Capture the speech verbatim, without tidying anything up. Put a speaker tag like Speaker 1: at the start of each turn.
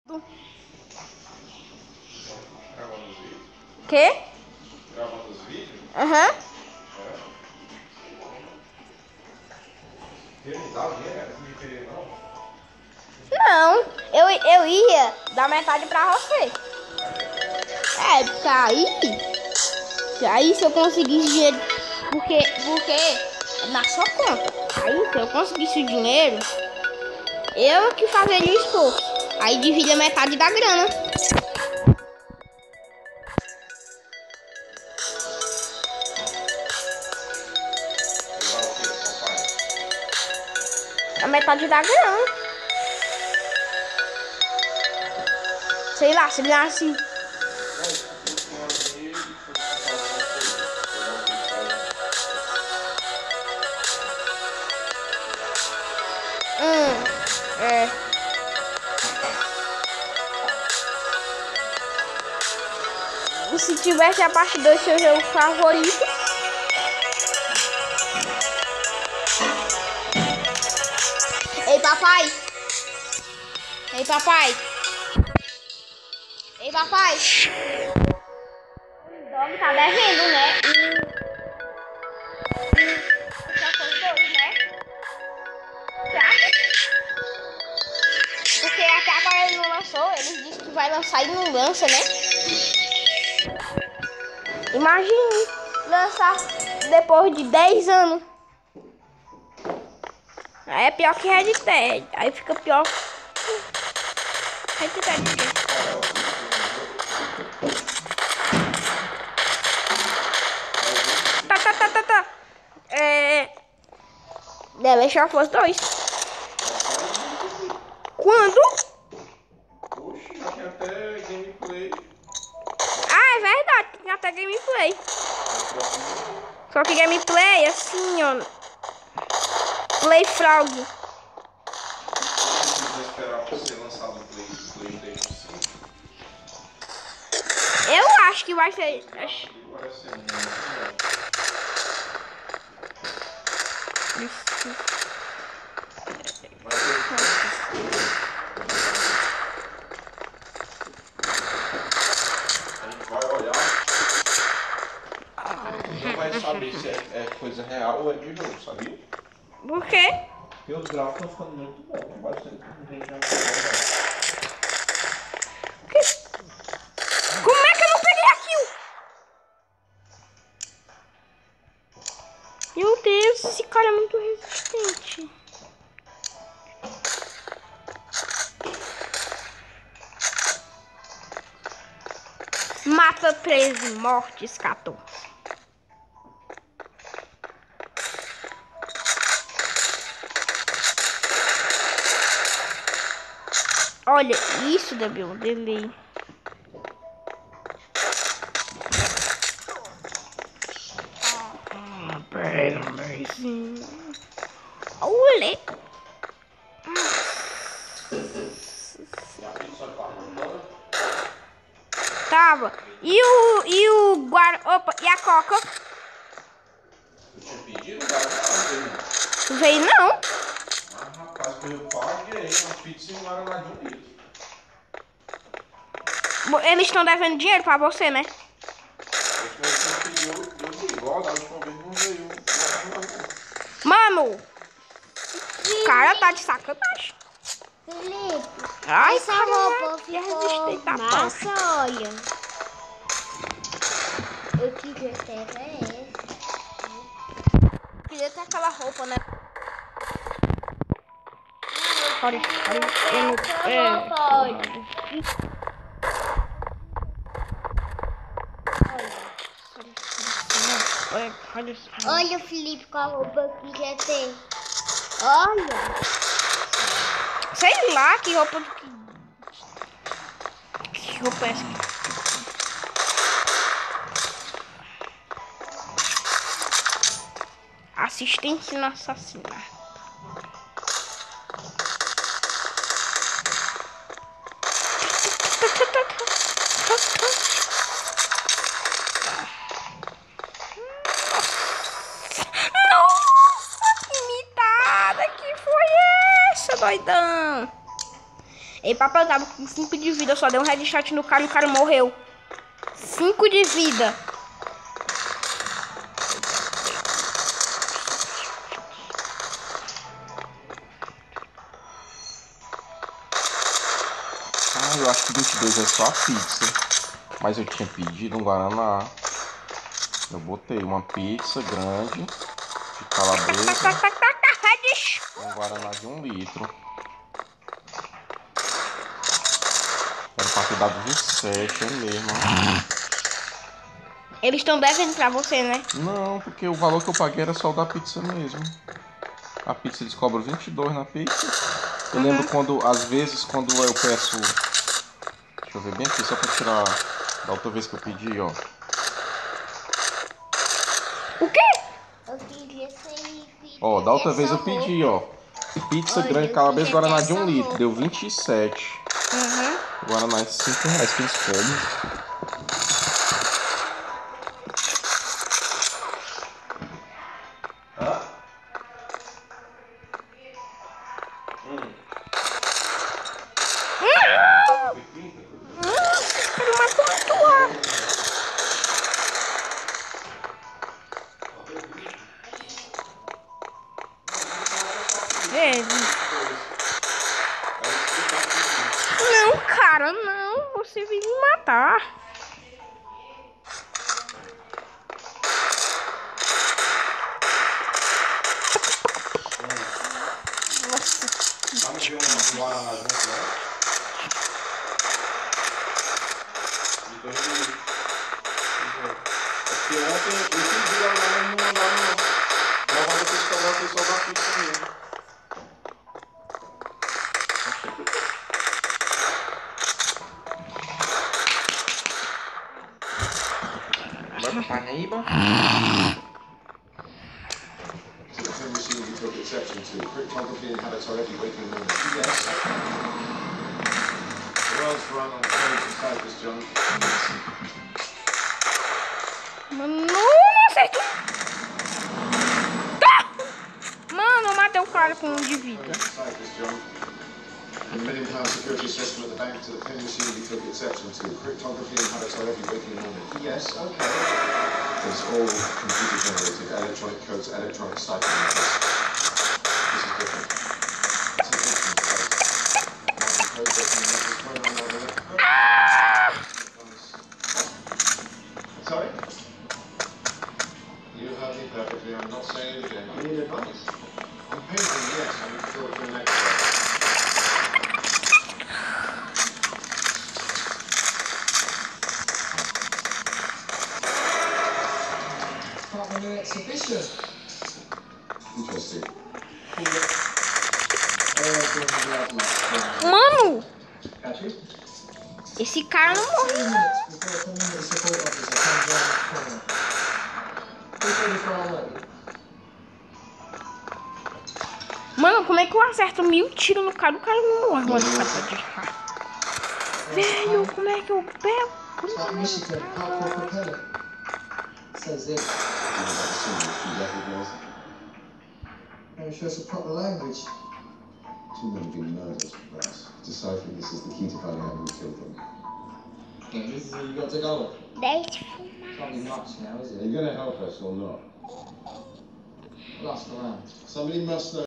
Speaker 1: Gravando os vídeos?
Speaker 2: Quê?
Speaker 1: Gravando os vídeos?
Speaker 2: Aham. Uhum.
Speaker 1: Queria me dar o dinheiro? Não me queria, não?
Speaker 2: Não, eu, eu ia dar metade pra você. É, porque aí... Aí se eu conseguisse dinheiro... Porque, porque é na sua conta. Aí se eu conseguisse o dinheiro, eu que fazeria o esforço. Aí divide a metade da grana. A metade da grana. Sei lá, se ganhasse... Hum, é. E se tivesse a parte dois, seu jogo favorito? Ei, papai! Ei, papai! Ei, papai! O dog tá devendo, né? Só foi dois, né? Porque até agora ele não lançou. Ele disse que vai lançar e não lança, né? Imagine lançar depois de dez anos. Aí é pior que Red Dead. Aí fica pior. Red Dead. Tá, tá, tá, tá, tá. É... The Last of Us dois. Quando?
Speaker 1: Oxi, já tem até gameplay.
Speaker 2: Ah, é verdade. Tem até gameplay. Só que gameplay assim, ó. Play Frog.
Speaker 1: Você vai esperar pra ser lançado no Play, PlayStation cinco?
Speaker 2: Eu acho que vai ser. Acho...
Speaker 1: Vai ser muito
Speaker 2: Isso.
Speaker 1: A gente vai olhar. Não vai saber se é, é coisa real ou é de jogo, sabia?
Speaker 2: Por quê?
Speaker 1: Porque os gráficos estão ficando muito bons. Tem bastante gente já.
Speaker 2: Como é que eu não peguei aquilo? Meu Deus, esse cara é muito resistente. Mata treze, mortes quatorze. Olha, isso deu um delay. Ah, pera, amorzinho. Olha. Tava. E o e o guarda, opa, e a Coca?
Speaker 1: Eu tinha pedido, cara, não,
Speaker 2: Tu veio não?
Speaker 1: ah, rapaz, que eu paguei uma pizza e um guaraná de um litro.
Speaker 2: Eles estão devendo dinheiro pra você, né?
Speaker 1: Acho que você pediu, eu digo, ó, da última vez não veio.
Speaker 2: Mano, o cara tá de sacanagem.
Speaker 3: Felipe,
Speaker 2: Ai,
Speaker 3: essa
Speaker 2: cara,
Speaker 3: roupa
Speaker 2: que
Speaker 3: ficou
Speaker 2: resistente da
Speaker 3: massa, olha. Eu queria ter essa.
Speaker 2: Queria ter aquela roupa, né? Olha, olha,
Speaker 3: Essa
Speaker 2: é,
Speaker 3: roupa, olha.
Speaker 2: olha, olha,
Speaker 3: Olha, Felipe, com a roupa eu queria ter. Olha.
Speaker 2: sei lá que roupa que, que roupa é essa aqui? Assistência no assassinato. Nossa, que mitada que foi essa, doidão? Ei, papai, eu tava com cinco de vida. Eu só dei um headshot no cara e o cara morreu. cinco de vida.
Speaker 1: Ah, eu acho que vinte e dois é só a pizza. Mas eu tinha pedido um Guaraná. Eu botei uma pizza grande de calabresa. Um Guaraná de um litro. Era pra ter dado vinte e sete, é mesmo.
Speaker 2: Eles estão devendo pra você, né?
Speaker 1: Não, porque o valor que eu paguei era só o da pizza mesmo. A pizza eles cobram vinte e dois na pizza. Eu
Speaker 2: Uhum.
Speaker 1: lembro quando, às vezes, quando eu peço... Deixa eu ver bem aqui, só pra tirar da outra vez que eu pedi, ó.
Speaker 2: O quê?
Speaker 3: Eu queria ser pizza.
Speaker 1: Ó, da outra
Speaker 3: é
Speaker 1: vez
Speaker 3: só
Speaker 1: eu pedi,
Speaker 3: roupa.
Speaker 1: ó. Pizza
Speaker 3: Olha,
Speaker 1: grande,
Speaker 3: eu
Speaker 1: calabresa,
Speaker 3: queria
Speaker 1: Guaraná
Speaker 3: ter
Speaker 1: de um
Speaker 3: essa
Speaker 1: litro.
Speaker 3: roupa.
Speaker 1: Deu vinte e sete.
Speaker 2: Uhum.
Speaker 1: Guaraná é cinco reais que eles comem.
Speaker 2: Ele matou a tua. Ele. Não, cara, não. Você veio me matar. Nossa.
Speaker 1: um Guaraná junto, né? Porque ontem eu pedi lá, mas não mandaram não. Mas vai ter que cobrar o pessoal da pizza mesmo. Vai pra Paraíba?
Speaker 4: Cryptography inhabits our every waking moment. Yes. The world's run on codes and ciphers, John.
Speaker 2: Mano, não acertou. Tá! Mano, eu matei o cara com um de vida.
Speaker 4: Ciphers, John. From the million pound security system at the bank to the pin machine we took exception to. Cryptography inhabits our every waking moment. Yes, okay. It's all computer generated, electronic codes, electronic cipher methods. This is different. It's a different code. Modern code breaking methods, program algorithm. Sorry? You heard me perfectly. I'm not saying it again. You need advice? On painting, yes. I need to talk to an expert.
Speaker 5: Part of a new exhibition.
Speaker 4: Interesting.
Speaker 2: Mano,
Speaker 4: Catch you?
Speaker 2: esse cara não
Speaker 5: Two
Speaker 2: morreu.
Speaker 5: minutes before a community support officer comes around the corner. He's really far away.
Speaker 2: Mano, como é que eu acerto mil tiros no cara? O cara não morre, mano. Velho, como é que eu pego?
Speaker 5: It's like Michigan, hardcore propeller. Says it. Maybe show us a proper language.
Speaker 4: Two men have been murdered, Brass. Deciphering this is the key to finding out who killed them.
Speaker 5: Yeah, this is where you got to go.
Speaker 3: Dez
Speaker 5: Can't be much now, is
Speaker 4: Are
Speaker 5: it?
Speaker 4: you going to help us or not?
Speaker 5: I'll ask around.
Speaker 4: Somebody must know